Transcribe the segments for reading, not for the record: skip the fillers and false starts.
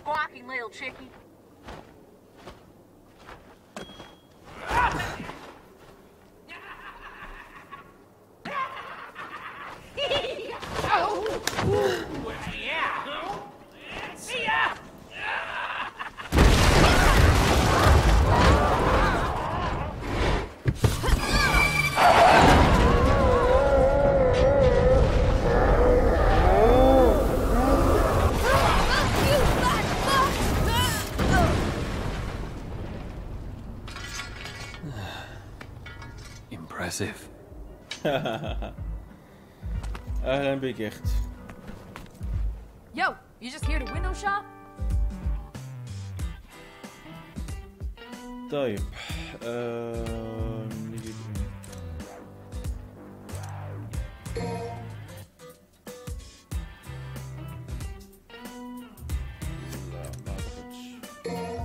squawking, little chickie. See ya! Impressive. اهلا بك يا اختي. Yo, you just here to window shop? طيب نجيب ايه؟ لا ما اعتقدش.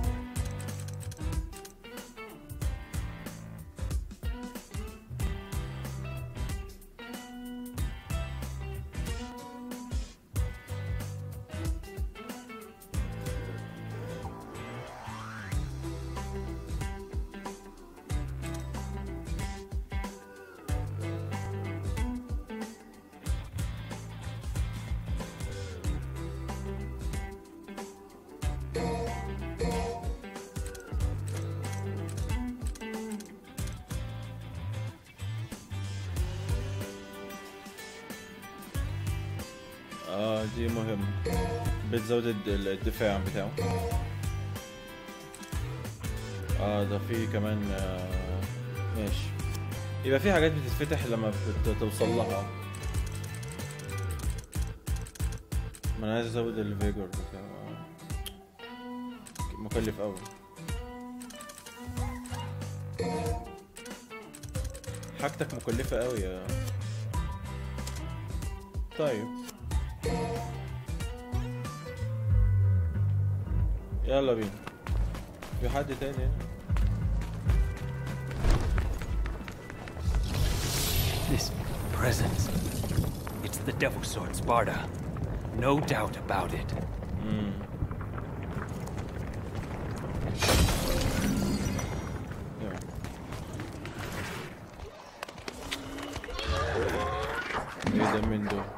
دي مهم، بتزود الدفاع بتاعه. ده في كمان ماشي، يبقى في حاجات بتتفتح لما بتوصل لها. ما انا عايز ازود الفيجور بتاعه، مكلف قوي. حاجتك مكلفة قوي يا طيب. يلا بينا. في حد تاني هنا؟ This presence. It's the Devil Sword Sparta. No doubt about it. ايه ده من دول؟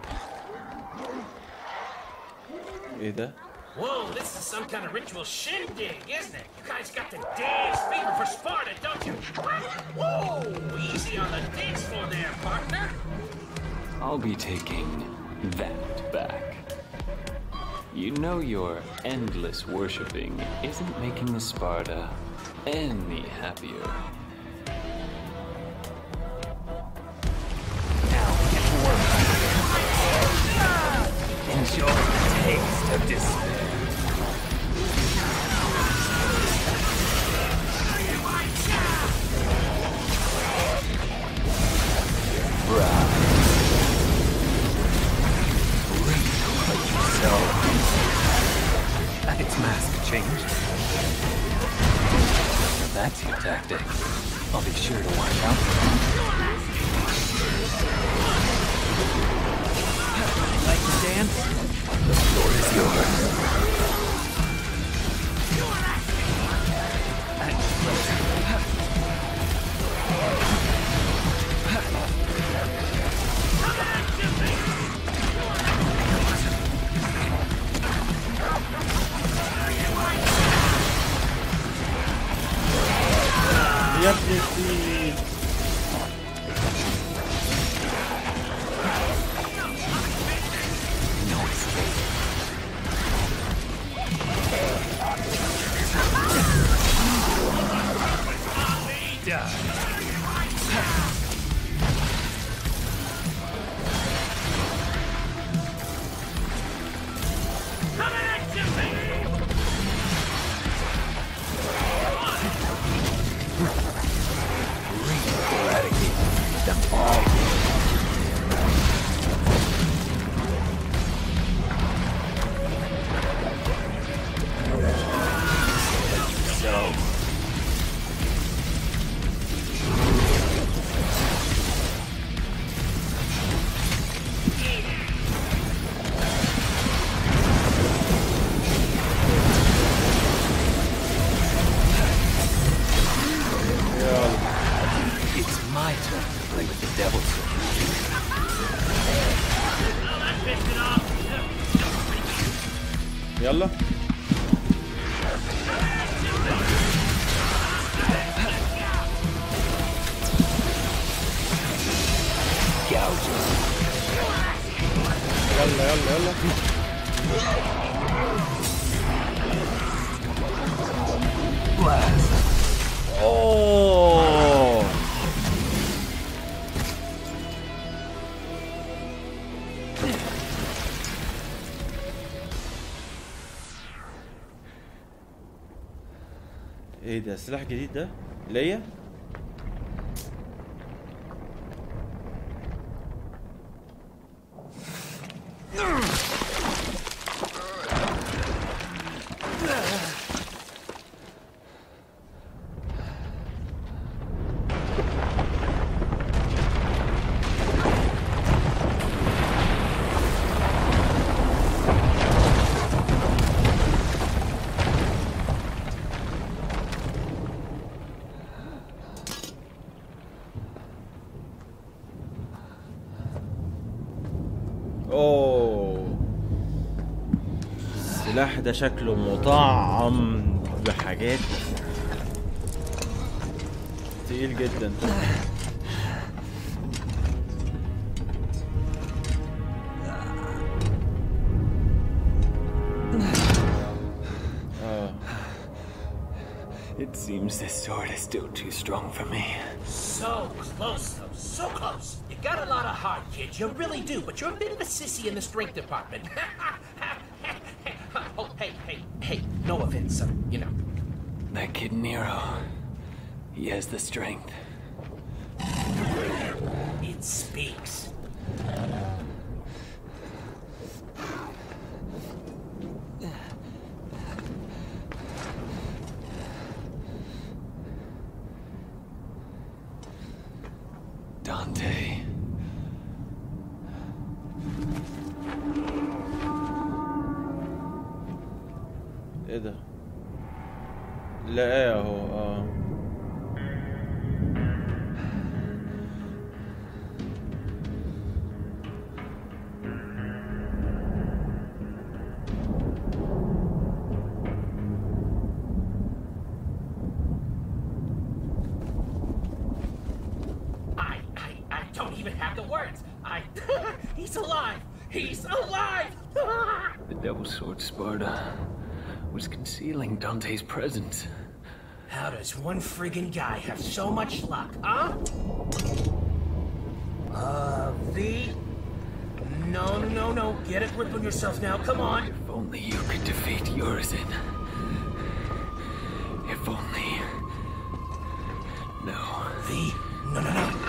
ايه ده؟ Whoa, this is some kind of ritual shindig, isn't it? You guys got the dance fever for Sparta, don't you? Whoa, easy on the dance floor there, partner. I'll be taking that back. You know your endless worshipping isn't making the Sparta any happier. Now get to work. Enjoy the taste of despair. Its mask changed. That's your tactic. I'll be sure to watch out for it. Like to dance? The floor is yours. يا ابني No escape. اوه ايه ده سلاح جديد ده ليا؟ اوه السلاح ده شكله مطعم بحاجات تقيل جدا. It seems this sword is still too strong for me. So close, though. So close. You got a lot of heart, kid. You really do. But you're a bit of a sissy in the strength department. Oh, hey. No offense, you know. That kid Nero, he has the strength. It speaks. Dante. ايه ده؟ لا اهو I don't even have the words. He's alive. He's alive. The Devil's Sword Sparta was concealing Dante's presence. How does one friggin' guy have so much luck, huh? V? No. Get a grip on yourself now, come on. If only you could defeat Urizen. If only... No. V? No.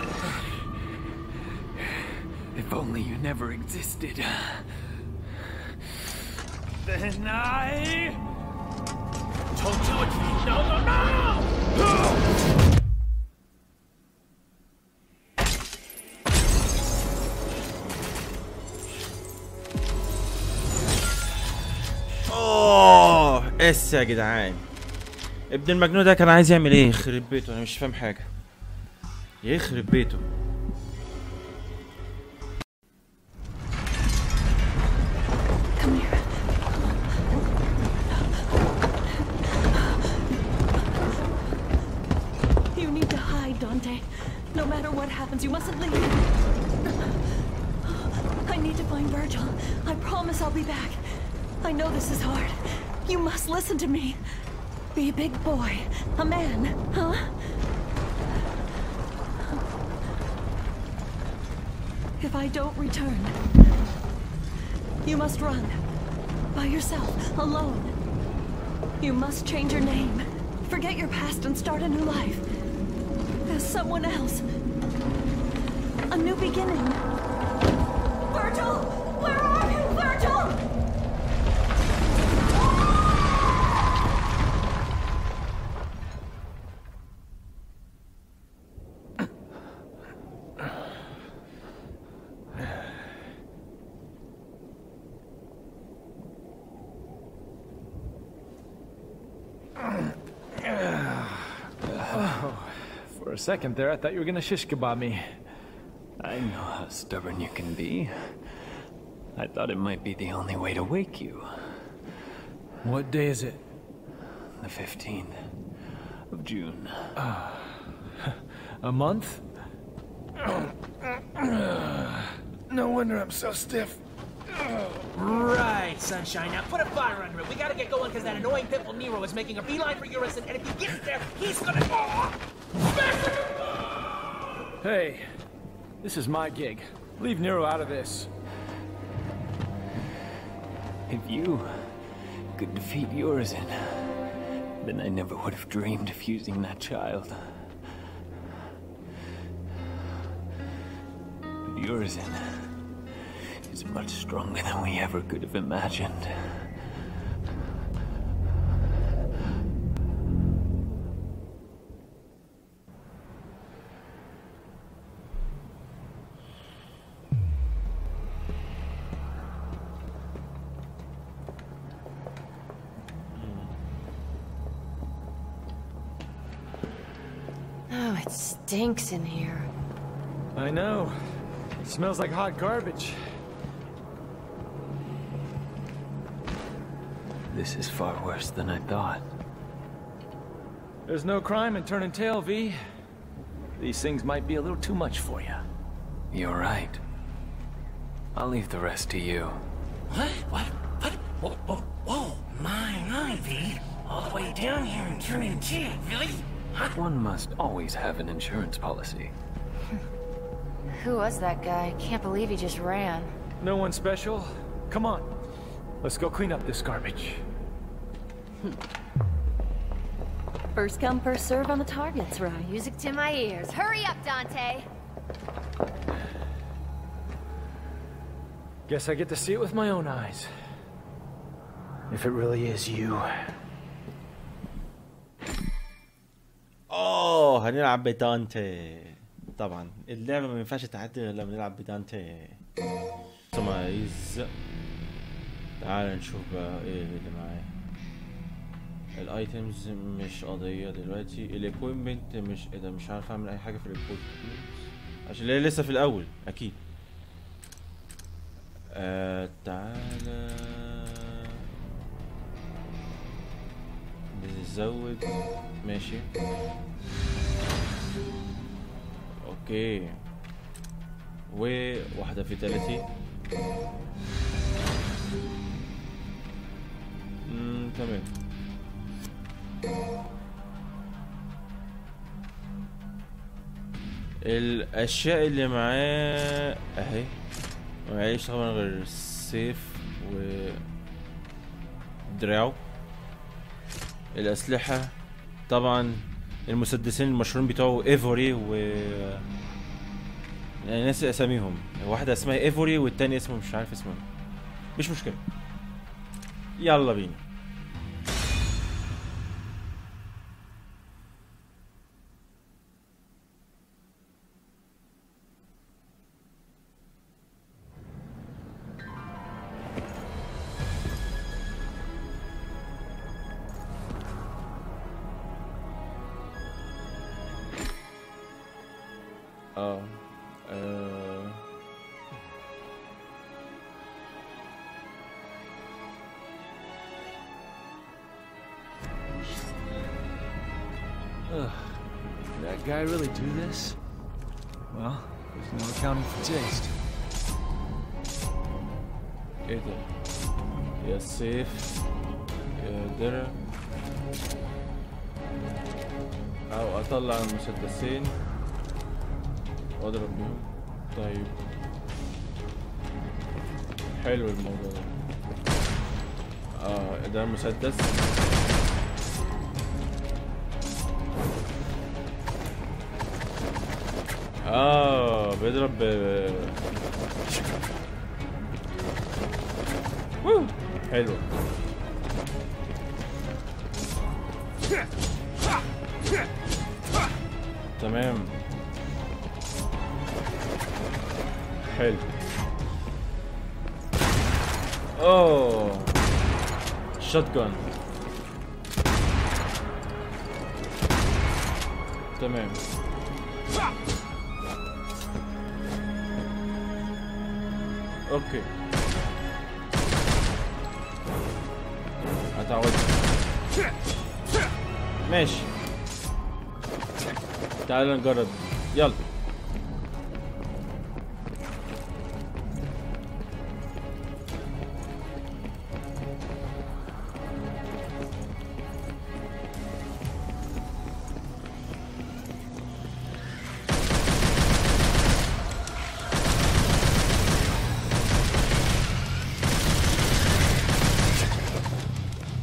If only you never existed. Then I... Don't do it, V. No! اوه اس يا جدعان ابن المجنون ده كان عايز يعمل ايه؟ يخرب بيته انا مش فاهم حاجه. يخرب بيته. No matter what happens, you mustn't leave. I need to find Virgil. I promise I'll be back. I know this is hard. You must listen to me. Be a big boy. A man, huh? If I don't return, you must run. By yourself, alone. You must change your name. Forget your past and start a new life. As someone else. A new beginning. Virgil! Where are you, Virgil? For a second there, I thought you were gonna shish kebab me. I know how stubborn you can be. I thought it might be the only way to wake you. What day is it? The 15th of June. A month? No wonder I'm so stiff. Right, Sunshine. Now put a fire under it. We gotta get going because that annoying pimple Nero is making a beeline for Urizen, and if he gets there, he's gonna... Hey, this is my gig. Leave Nero out of this. If you could defeat Urizen, then I never would have dreamed of using that child. But Urizen is much stronger than we ever could have imagined. Oh, it stinks in here. I know. It smells like hot garbage. This is far worse than I thought. There's no crime in turning tail, V. These things might be a little too much for you. You're right. I'll leave the rest to you. What? Whoa, my, V. All the way down here and turning tail, really? One must always have an insurance policy. Who was that guy? Can't believe he just ran. No one special? Come on. Let's go clean up this garbage. First come, first serve on the targets, right? Music to my ears. Hurry up, Dante! Guess I get to see it with my own eyes. If it really is you. اوه هنلعب بدانتي. طبعا اللعبة ما ينفعش تعدي غير لما نلعب بدانتي. سمايز. تعال نشوف بقى ايه اللي معايا. الايتمز مش قضية دلوقتي. الاكويبمنت مش ايه ده، مش عارف اعمل اي حاجة في الاكويبمنت عشان هي لسه في الاول اكيد. تعالى نزود. ماشي اوكي. وواحدة فيتاليتي. تمام. الاشياء اللي معاه اهي. معيش طبعا غير السيف و دراعه. الاسلحة طبعا المسدسين المشهورين بتوعه ايفوري و يعني ناسي اساميهم. واحدة اسمها ايفوري والتاني اسمه مش عارف اسمه. مش مشكلة. يلا بينا. That guy really do this? Well, there's no accounting for taste. ايه ده؟ يا السيف يا درع او اطلع المسدسين واضرب بيهم. طيب حلو الموضوع ده. ده المسدس. بيضرب حلو. تمام حلو. شوت جان. تمام. اوكي هتعود. ماشي تعال نجرب. يلا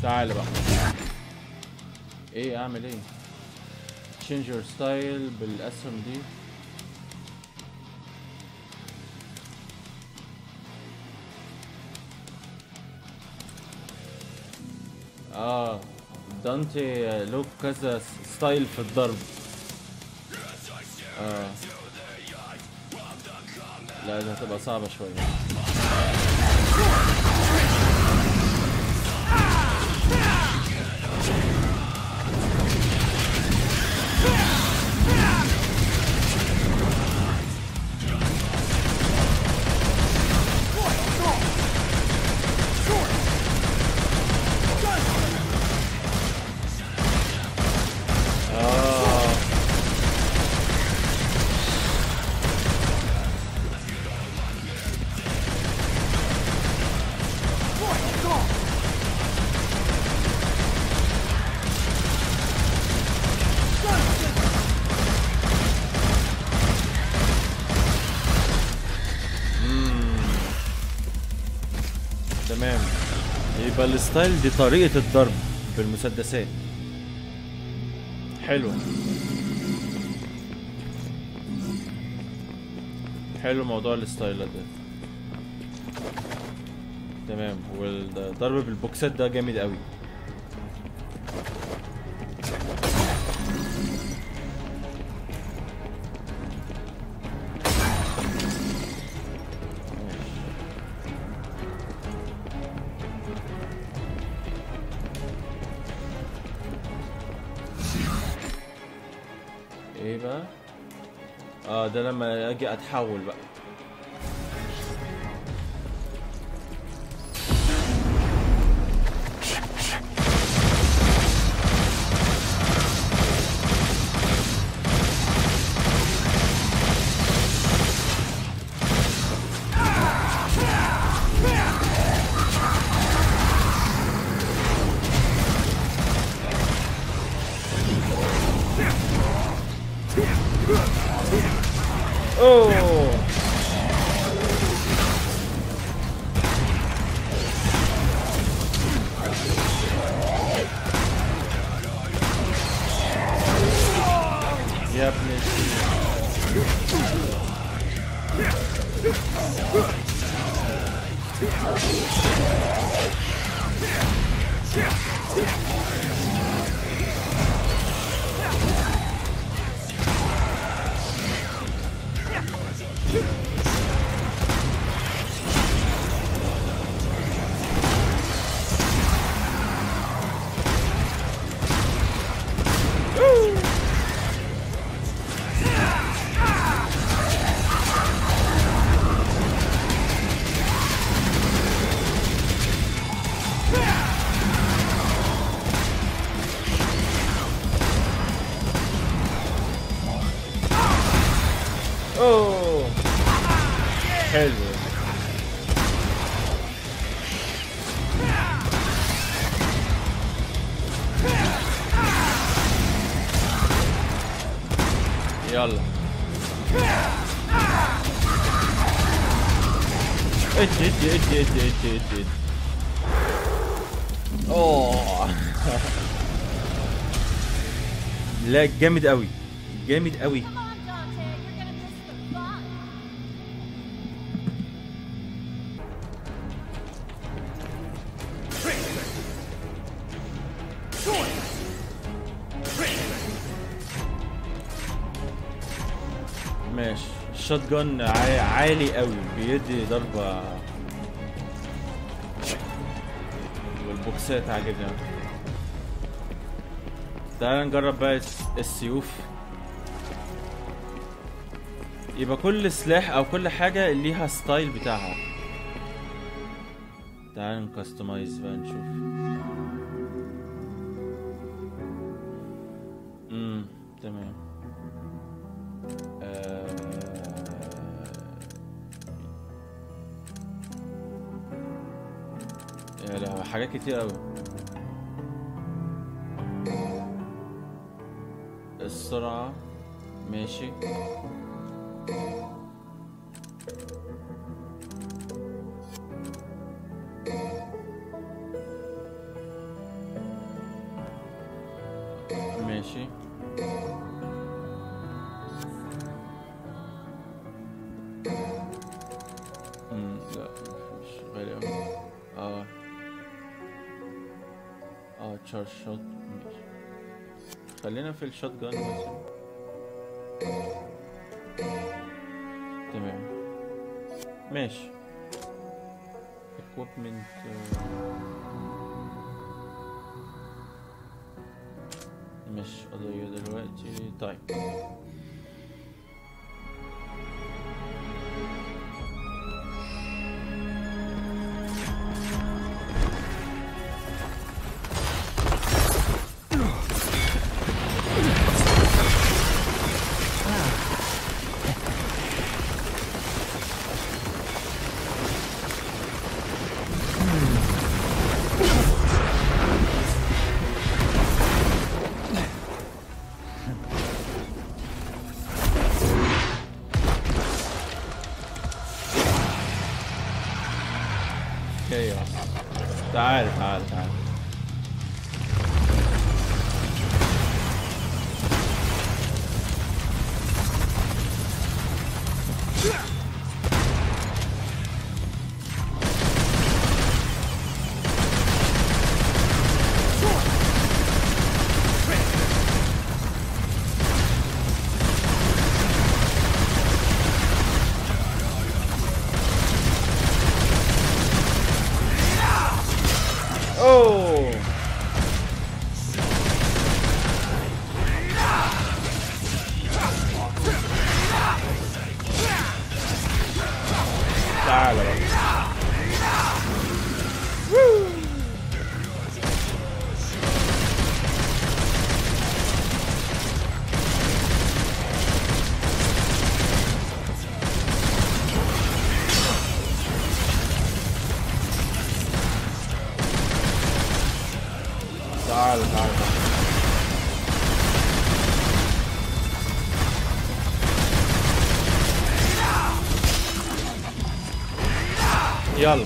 تعال بقى. ايه اعمل ايه؟ change your style بالاسهم دي. دانتي له كذا ستايل في الضرب. لا دي هتبقى صعبة شوية. تمام. يبقى الستايل دي طريقة الضرب بالمسدسات. حلو حلو موضوع الستايلات ده. تمام. والضرب بالبوكسات ده جامد قوي. ايه بقى؟ ده لما اجي اتحول بقى. يا ابني حلو. يلا ادي اوه. لا جامد قوي جامد قوي. ماشي. الشوت جن عالي قوي بيدي ضربة. والبوكسات عاجبني. تعال نجرب بقى السيوف. يبقى كل سلاح او كل حاجة ليها ستايل بتاعها. تعال نكستمايز بقى نشوف. تمام. يا لا حاجات كتير قوي. السرعة ماشي. ماشي. لا مش غالي اوي. تشارج شوت. ماشي خلينا في الشوت جان مثلا. تمام ماشي. equipment مش قضية دلوقتي. طيب تعال تعال تعال. تعال تعال تعال. يلا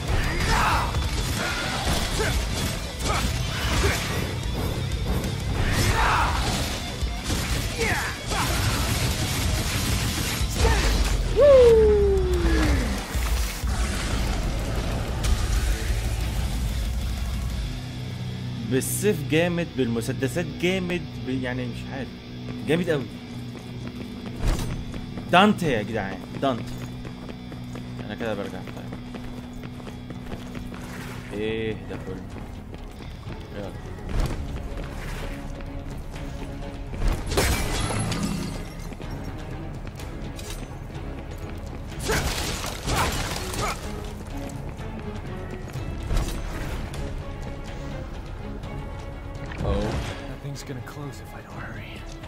بالسيف جامد، بالمسدسات جامد، يعني مش عارف، جامد قوي. دانتي يا جدعان، دانتي. انا كده برجع. طيب ايه ده كله؟ يلا Nothing's gonna close if I don't hurry.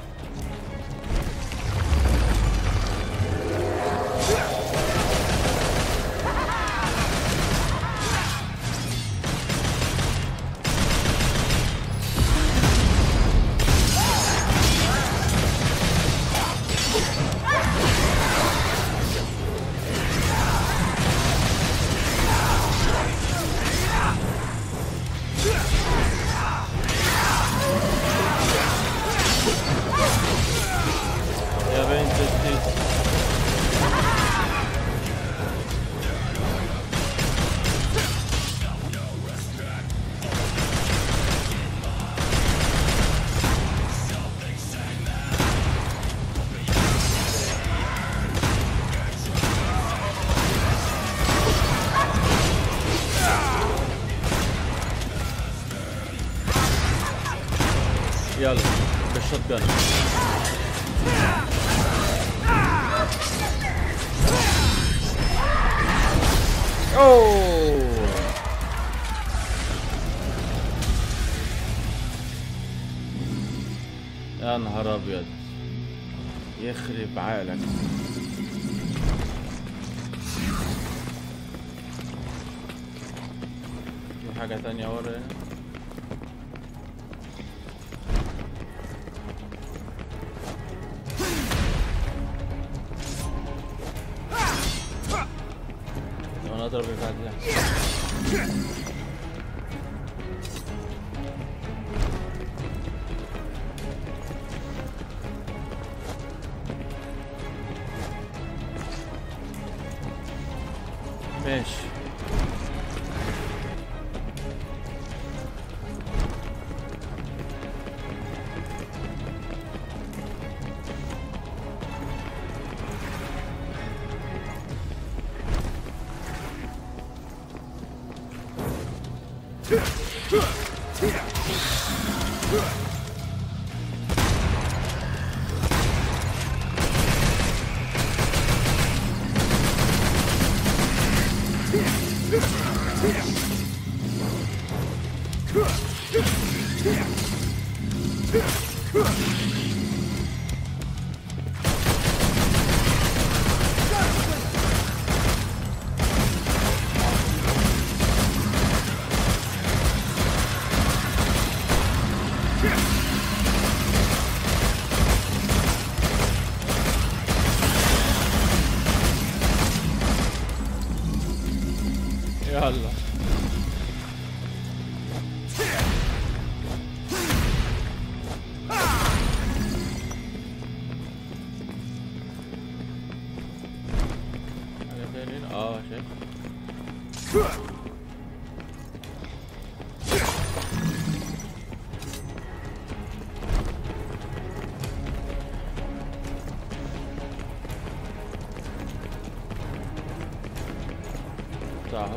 يلا بالشوت جان. اوه يا نهار ابيض، يخرب عقلك. في حاجة تانية ورا هنا؟ انا اضرب البعد ده. ماشي. يلا حاجة تاني؟ شايف. اهو.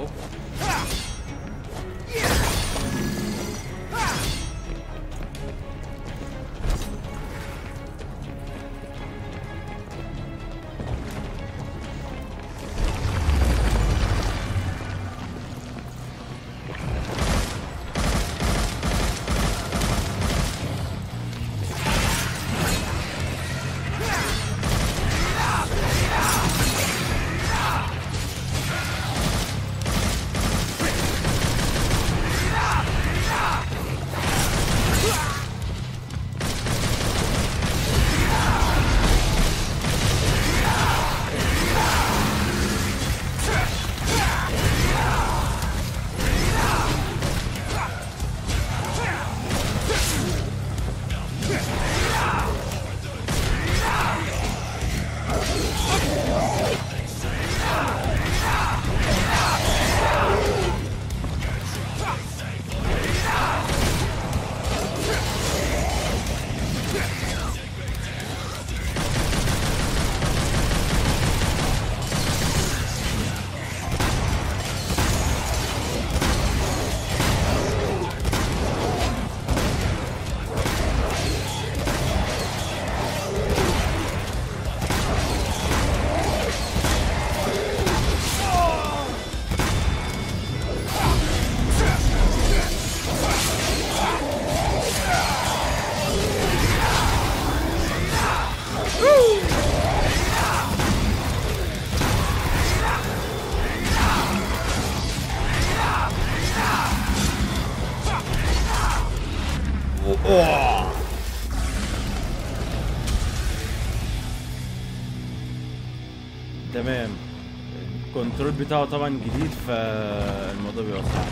تمام. الكنترول بتاعه طبعا جديد فالموضوع بيبقى صعب.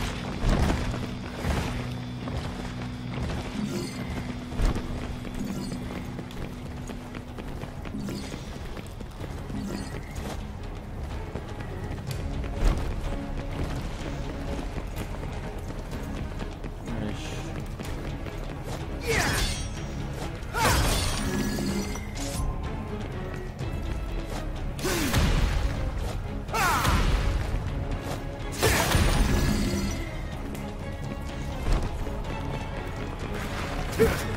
Yeah.